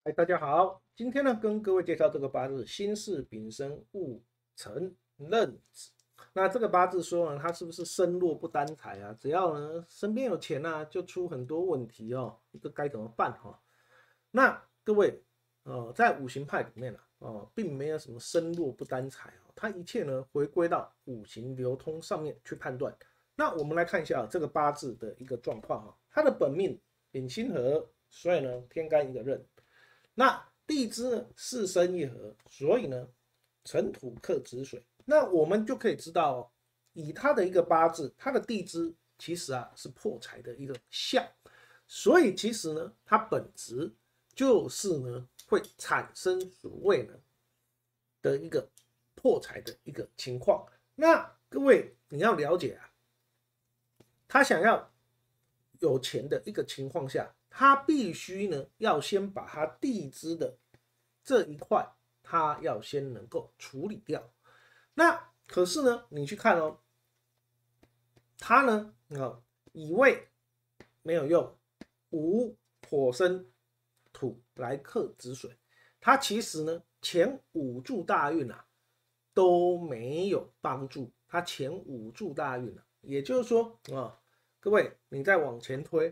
嗨，大家好，今天呢跟各位介绍这个八字辛巳丙申戊辰壬子。那这个八字说呢，它是不是身弱不担财啊？只要呢身边有钱啊，就出很多问题哦，这该怎么办哈？那各位，在五行派里面啊，并没有什么身弱不担财哦，它一切呢回归到五行流通上面去判断。那我们来看一下这个八字的一个状况哈，它的本命丙辛合，所以呢天干一个壬。那地支呢四生一合，所以呢辰土克子水。那我们就可以知道哦，以他的一个八字，他的地支其实啊是破财的一个相，所以其实呢，它本质就是呢会产生所谓呢的一个破财的一个情况。那各位你要了解啊，他想要有钱的一个情况下，他必须呢要先把他地支的这一块，他要先能够处理掉。那可是呢，你去看哦，他呢乙未没有用，午火生土来克子水，他其实呢前五柱大运啊都没有帮助，他前五柱大运啊，也就是说各位你再往前推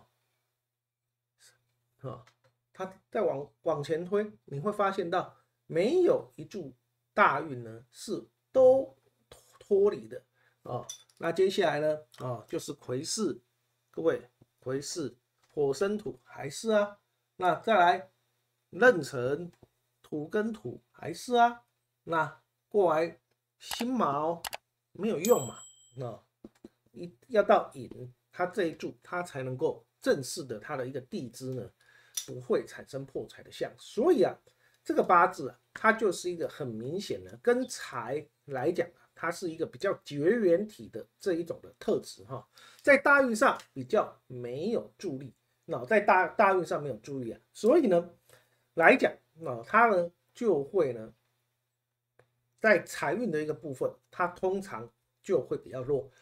他再往前推，你会发现到没有一柱大运呢是都脱离的啊。那接下来呢就是癸巳，各位癸巳火生土还是啊，那再来壬辰土跟土还是啊，那过来辛卯没有用嘛，要到寅，它这一柱它才能够正式的它的一个地支呢不会产生破财的相，所以啊这个八字啊它就是一个很明显的跟财来讲啊，它是一个比较绝缘体的这一种的特质哈，在大运上比较没有助力，那在大运上没有助力啊，所以呢来讲它呢就会呢在财运的一个部分，它通常就会比较弱。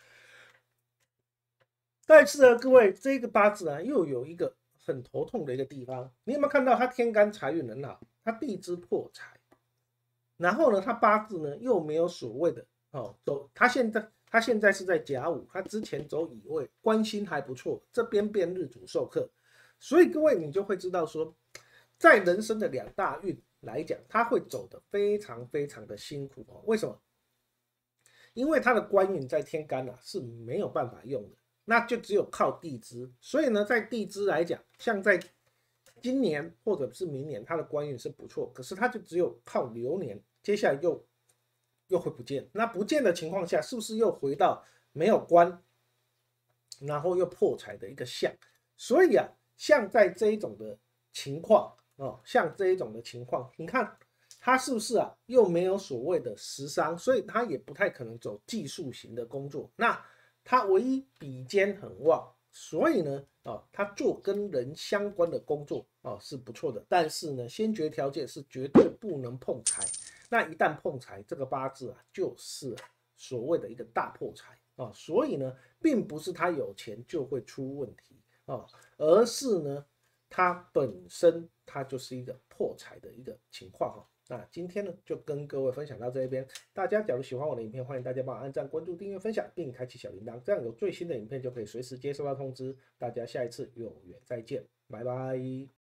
但是呢，各位这个八字啊，又有一个很头痛的一个地方，你有没有看到他天干财运很好，他地支破财，然后呢，他八字呢又没有所谓的他现在是在甲午，他之前走乙未，官星还不错，这边变日主受克，所以各位你就会知道说，在人生的两大运来讲，他会走得非常非常的辛苦哦。为什么？因为他的官运在天干啊是没有办法用的，那就只有靠地支。所以呢，在地支来讲，像在今年或者是明年，他的官运是不错，可是他就只有靠流年，接下来又会不见。那不见的情况下，是不是又回到没有官，然后又破财的一个相？所以啊，像在这一种的情况像这一种的情况，你看他是不是啊又没有所谓的食伤，所以他也不太可能走技术型的工作。那他唯一比肩很旺，所以呢他做跟人相关的工作是不错的，但是呢先决条件是绝对不能碰财。那一旦碰财，这个八字啊就是所谓的一个大破财所以呢，并不是他有钱就会出问题而是呢，它本身它就是一个破财的一个情况那今天呢，就跟各位分享到这边。大家假如喜欢我的影片，欢迎大家帮我按赞、关注、订阅、分享，并开启小铃铛，这样有最新的影片就可以随时接收到通知。大家下一次有缘再见，拜拜。